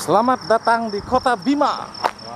Selamat datang di Kota Bima.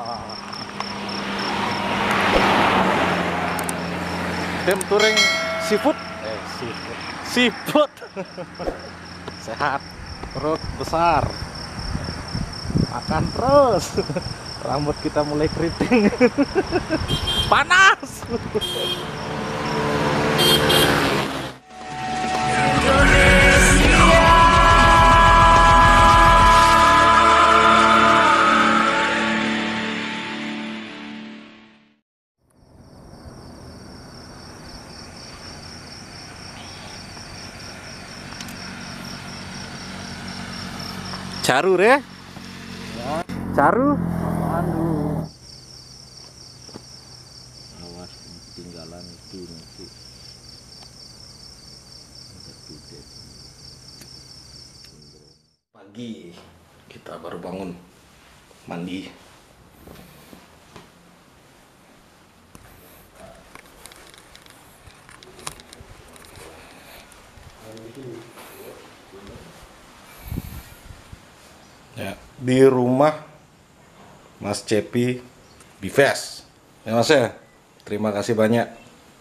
Tim touring seafood. Seafood. Sehat, perut besar, makan terus. Rambut kita mulai keriting. Panas. Caru re? Caru? Aduh. Awas ketinggalan itu nanti. Pagi kita baru bangun, mandi. Ya, di rumah Mas Cepi Bifes. Ya Mas ya, terima kasih banyak.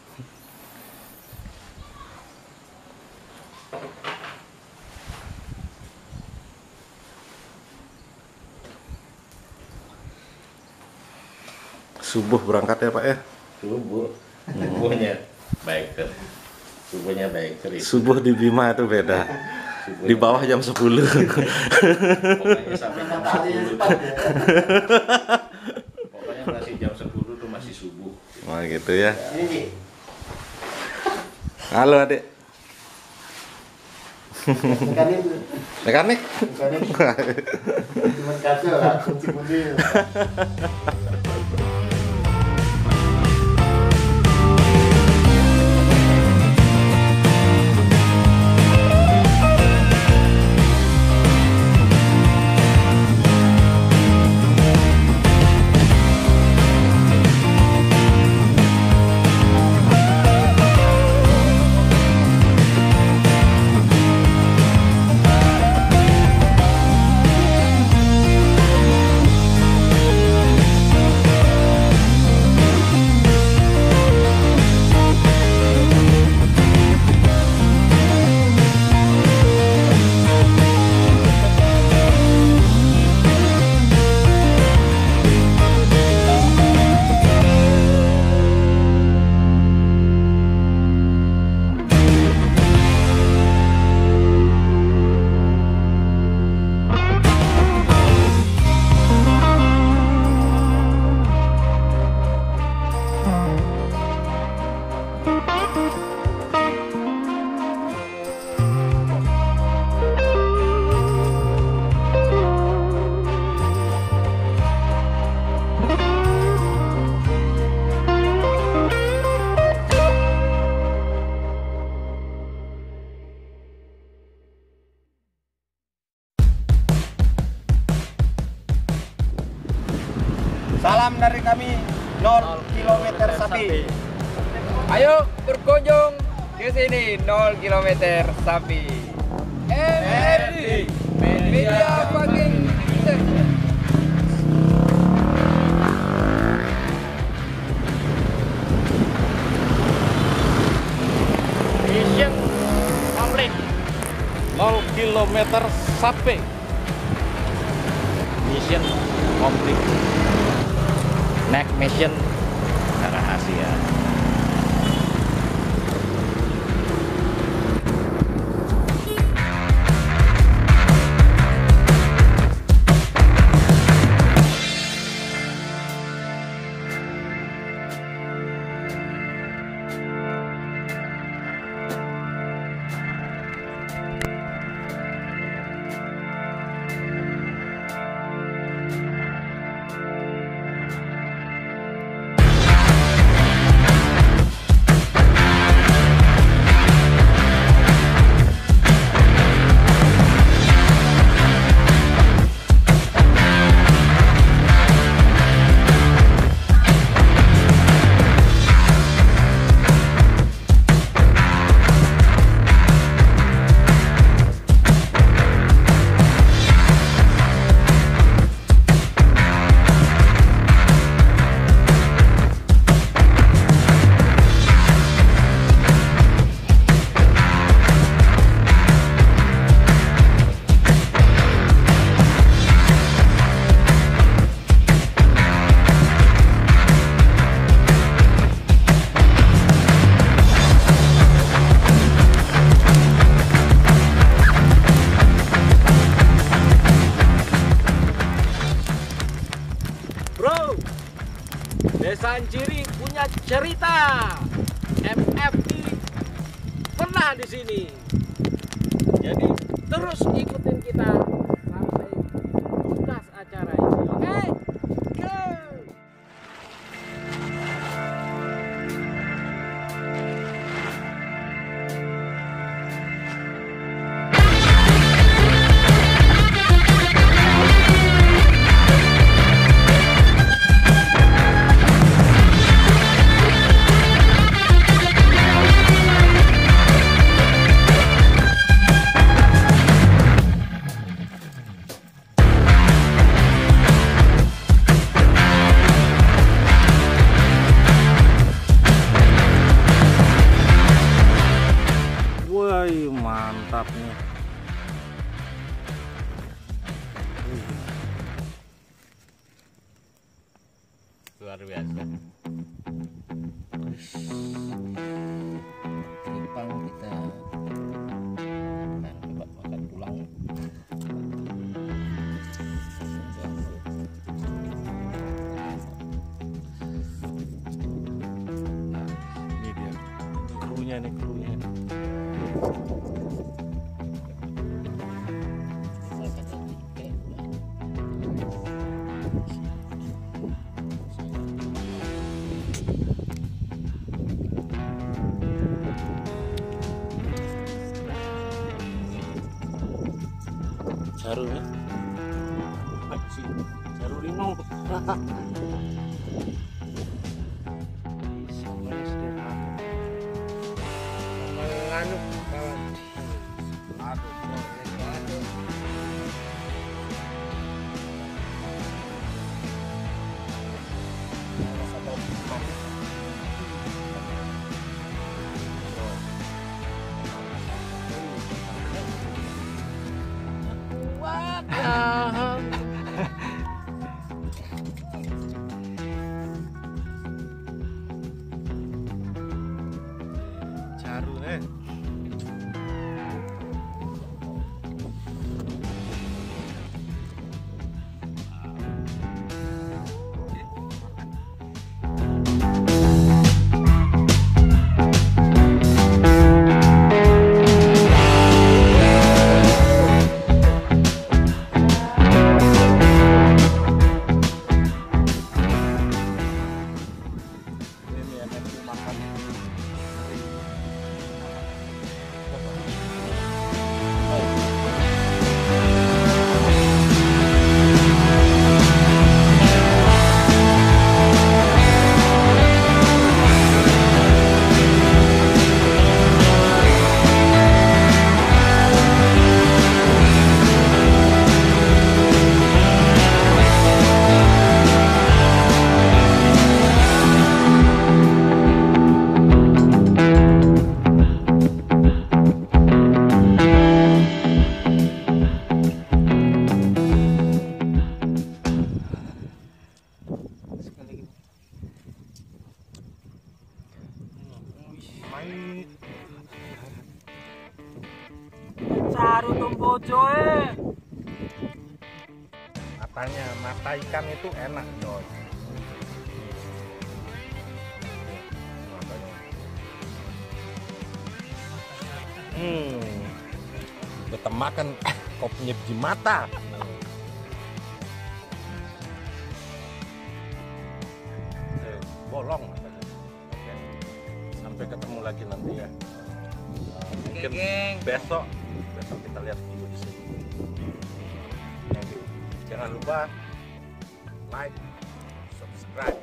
Subuh berangkat ya Pak ya? Subuhnya baik ter. Subuhnya baik ter. Subuh di Bima itu beda. Di bawah jam 10. Pokoknya sampai jam 10. Pokoknya masih jam 10 tuh masih subuh. Wah gitu ya. Halo adik. Mekanik. Cuma kaca lah, kunci-kunci. Salam dari kami 0 km sapi. Ayo berkunjung ke sini 0 km sapi. MRD Media Fucking Station. Mission complete. 0 km sapi. Mission complete. Next mission rahasia. Bro, Desa Anciri punya cerita. MFD pernah di sini. Jadi terus ikutin kita sampai tuntas acara ini. Oke? Go! Woi, mantap nih. Luar biasa. Tripang kita coba makan tulang. Ini dia. Krunya nih, krunya. Jaru ya. Jaru limau. Menganuk kawan. Jaru eh. Ini MFD makan. Saru tombojo Matanya, mata ikan itu enak, coy. Matanya. Kita makan kopinya biji mata. Bolong matanya. Oke. Sampai ketemu lagi nanti ya. Mungkin besok kita lihat view di sini. Jangan lupa like, subscribe,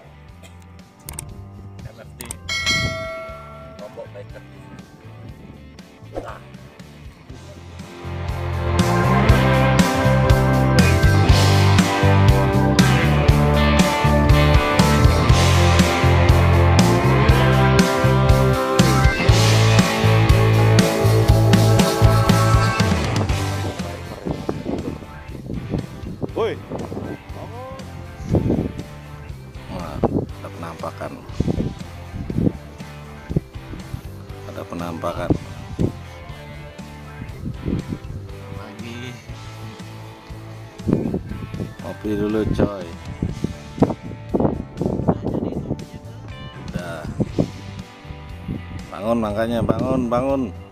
MFD, Lombok Biker TV. Nah. Woi. Wah, ada penampakan. Ada penampakan. Lagi. Ngopi dulu, coy. Bangun makanya, bangun.